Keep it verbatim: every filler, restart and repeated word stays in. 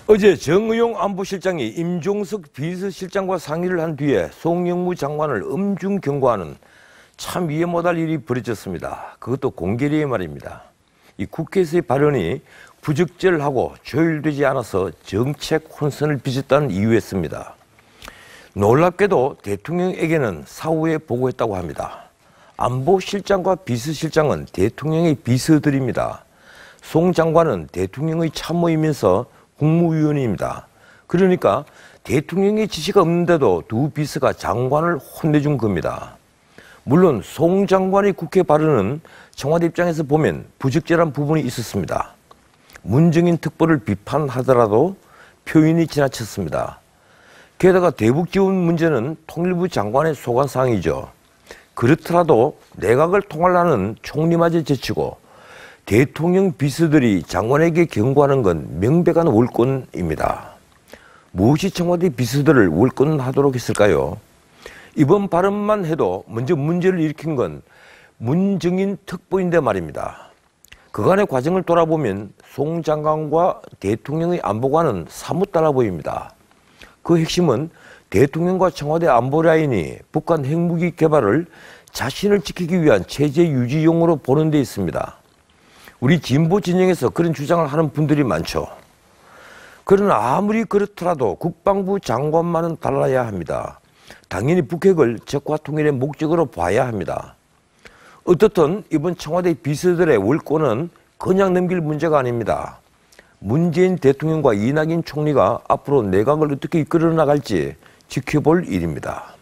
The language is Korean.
어제 정의용 안보실장이 임종석 비서실장과 상의를 한 뒤에 송영무 장관을 엄중 경고하는 참 이해 못할 일이 벌어졌습니다. 그것도 공개리에 말입니다. 이 국회에서의 발언이 부적절하고 조율되지 않아서 정책 혼선을 빚었다는 이유였습니다. 놀랍게도 대통령에게는 사후에 보고했다고 합니다. 안보실장과 비서실장은 대통령의 비서들입니다. 송 장관은 대통령의 참모이면서 국무위원입니다. 그러니까 대통령의 지시가 없는데도 두 비서가 장관을 혼내준 겁니다. 물론 송 장관의 국회 발언은 청와대 입장에서 보면 부적절한 부분이 있었습니다. 문정인 특보를 비판하더라도 표현이 지나쳤습니다. 게다가 대북 지원 문제는 통일부 장관의 소관사항이죠. 그렇더라도 내각을 통할하는 총리마저 제치고 대통령 비서들이 장관에게 경고하는 건 명백한 월권입니다. 무엇이 청와대 비서들을 월권하도록 했을까요? 이번 발언만 해도 먼저 문제를 일으킨 건 문정인 특보인데 말입니다. 그간의 과정을 돌아보면 송 장관과 대통령의 안보관은 사뭇 달라 보입니다. 그 핵심은 대통령과 청와대 안보 라인이 북한 핵무기 개발을 자신을 지키기 위한 체제 유지용으로 보는 데 있습니다. 우리 진보 진영에서 그런 주장을 하는 분들이 많죠. 그러나 아무리 그렇더라도 국방부 장관만은 달라야 합니다. 당연히 북핵을 적화 통일의 목적으로 봐야 합니다. 어떻든 이번 청와대 비서들의 월권은 그냥 넘길 문제가 아닙니다. 문재인 대통령과 이낙연 총리가 앞으로 내각을 어떻게 이끌어 나갈지 지켜볼 일입니다.